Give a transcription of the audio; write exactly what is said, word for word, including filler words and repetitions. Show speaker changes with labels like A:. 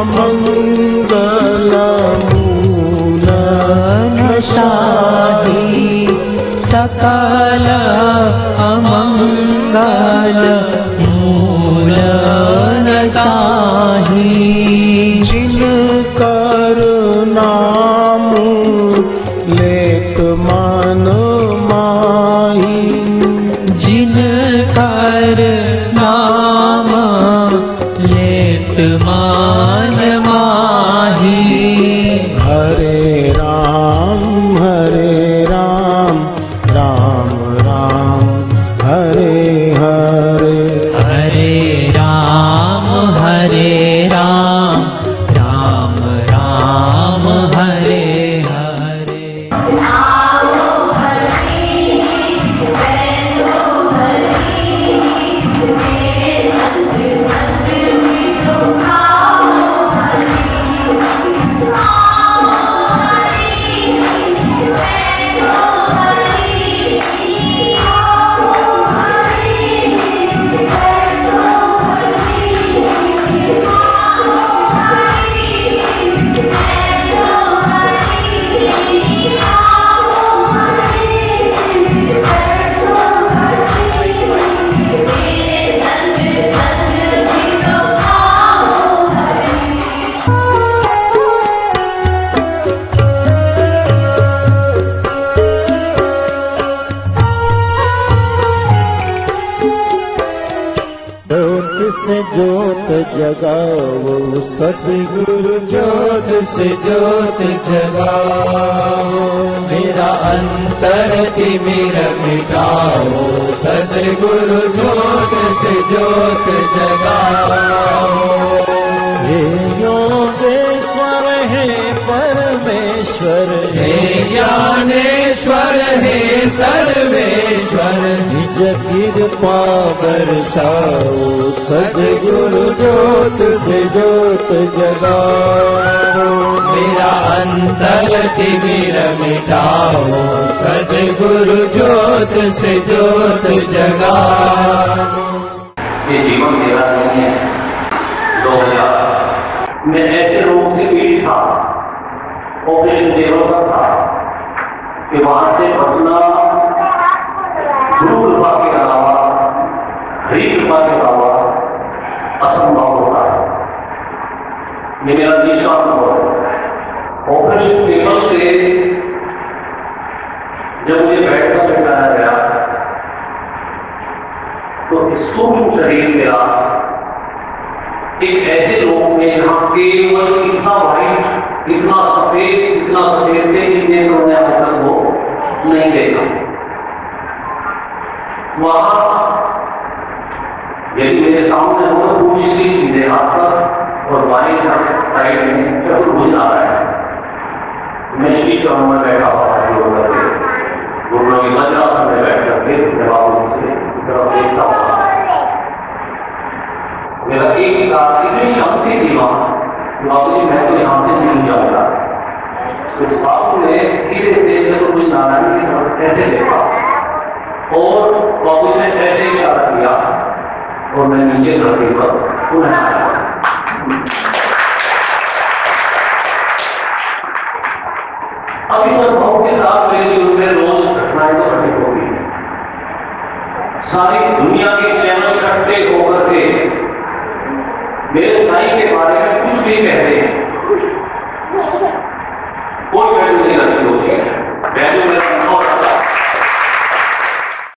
A: अमंगल मूल
B: नशाही सकल अमंगल मूल नशाही
A: जिनकर नाम लेत मन माही
B: जिनकर नाम लेत मान माही
A: हरे राम हरे राम राम राम हरे हरे
B: हरे राम हरे राम राम राम हरे हरे
A: ज्योत से ज्योत जगाओ सतगुरु
C: ज्योत से ज्योत जगाओ मेरा अंतर तिमिर मिटाओ सतगुरु ज्योत से ज्योत जगाओ
A: हे योगेश्वर हे परमेश्वर
C: हे ज्ञानेश्वर हे सर्वेश्वर
A: निज कृपा बरसाओ सद्गुरु ज्योत से ज्योत जगाओ
C: मेरा अंतर तिमिर मिटाओ सद्गुरु ज्योत से ज्योत जगाओ।
D: ये जीवन मेरा नहीं है। दो हजार मैं ऐसे रोग से पीड़ित था, ऑपरेशन देवल का था कि वहां से बचना गुरु कृपा के अलावा हरि कृपा के अलावा असंभव होता है। ये मेरा तीसरा अनुभव है। ऑपरेशन टेबल से जब मुझे बैठकर बैठाया गया तो सूक्ष्म शरीर मेरा एक ऐसे लोग में जहां केवल इतना वाइट इतना सफेद इतना सफेद थे जितने उन्होंने आज तक वो नहीं देखा। वहां यदि मेरे सामने हो तो दूसरी सीधे हाथ पर और बाएं साइड में चतुर्भुज आ रहा है। मैं श्री चरण में बैठा हुआ था गुरु की मद्रासन में बैठ करके जवाब से तरफ देखता हुआ मेरा एक ही कहा इतनी शांति थी वहां बाबू जी मैं तो यहां से नहीं जाऊंगा। तो बाबू ने धीरे से चतुर्भुज नारायण की तरफ ऐसे देखा और बाबू ने ऐसे इशारा किया और मैं नीचे धरती पर पुनः आया। अब इस अनुभव के साथ मेरे जीवन में रोज घटनाएं तो घटित होती है। सारी दुनिया के चैनल इकट्ठे होकर के मेरे साईं के बारे में कुछ भी कहते हैं